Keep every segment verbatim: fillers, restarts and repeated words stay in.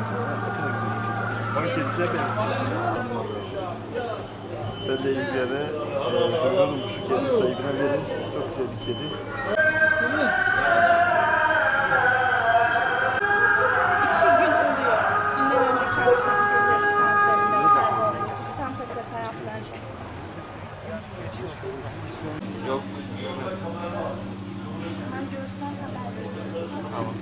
Van kedisine benziyor. Ben de ilgilere duyuralım şu kedi sahibine verin. Çok güzel bir kedi. İşte bu. İki gün oluyor. Günden önceki akşam gece saatlerinde kayboldu. Rüstempaşa taraflarında. Yok. Ben görürsen haber veriyorum. Tamam.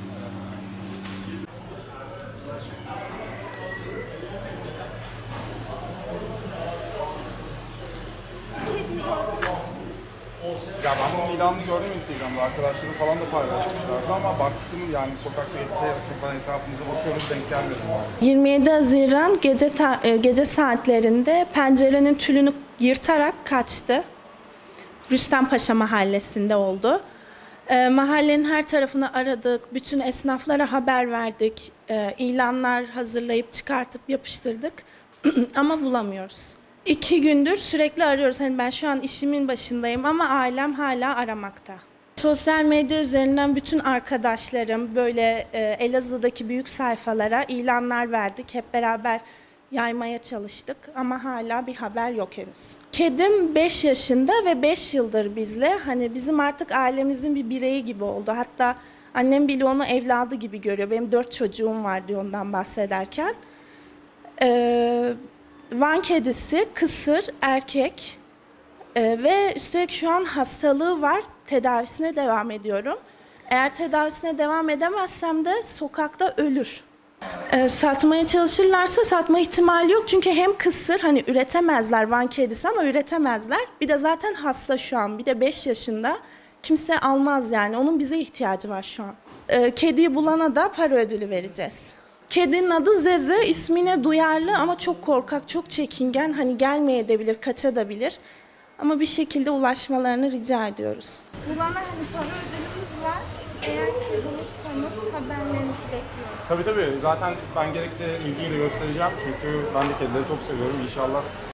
Ya ben bunun ilanını gördüm Instagram'da, arkadaşlarım falan da paylaşmışlardı ama baktım yani sokakta geçerken falan etrafımıza bakıyoruz, denk gelmedim maalesef. yirmi yedi Haziran gece ta- e, gece saatlerinde pencerenin tülünü yırtarak kaçtı. Rüstempaşa mahallesinde oldu. E, mahallenin her tarafını aradık, bütün esnaflara haber verdik, e, ilanlar hazırlayıp çıkartıp yapıştırdık ama bulamıyoruz. İki gündür sürekli arıyoruz. Hani ben şu an işimin başındayım ama ailem hala aramakta. Sosyal medya üzerinden bütün arkadaşlarım böyle e, Elazığ'daki büyük sayfalara ilanlar verdik. Hep beraber yaymaya çalıştık ama hala bir haber yok henüz. Kedim beş yaşında ve beş yıldır bizle. Hani bizim artık ailemizin bir bireyi gibi oldu. Hatta annem bile onu evladı gibi görüyor. Benim dört çocuğum var diyor ondan bahsederken. Ee, Van kedisi, kısır, erkek ee, ve üstelik şu an hastalığı var. Tedavisine devam ediyorum. Eğer tedavisine devam edemezsem de sokakta ölür. Ee, satmaya çalışırlarsa satma ihtimali yok. Çünkü hem kısır, hani üretemezler Van kedisi ama üretemezler. Bir de zaten hasta şu an. Bir de beş yaşında. Kimse almaz yani. Onun bize ihtiyacı var şu an. Ee, kediyi bulana da para ödülü vereceğiz. Kedinin adı Zeze. İsmine duyarlı ama çok korkak, çok çekingen. Hani gelmeyebilir, kaçabilir. Ama bir şekilde ulaşmalarını rica ediyoruz. Bulana hani para ödülümüz var. Eğer ki bulursanız haberlerinizi bekliyorum. Tabii tabii, zaten ben gerekli ilgiyi de göstereceğim çünkü ben de kedileri çok seviyorum. İnşallah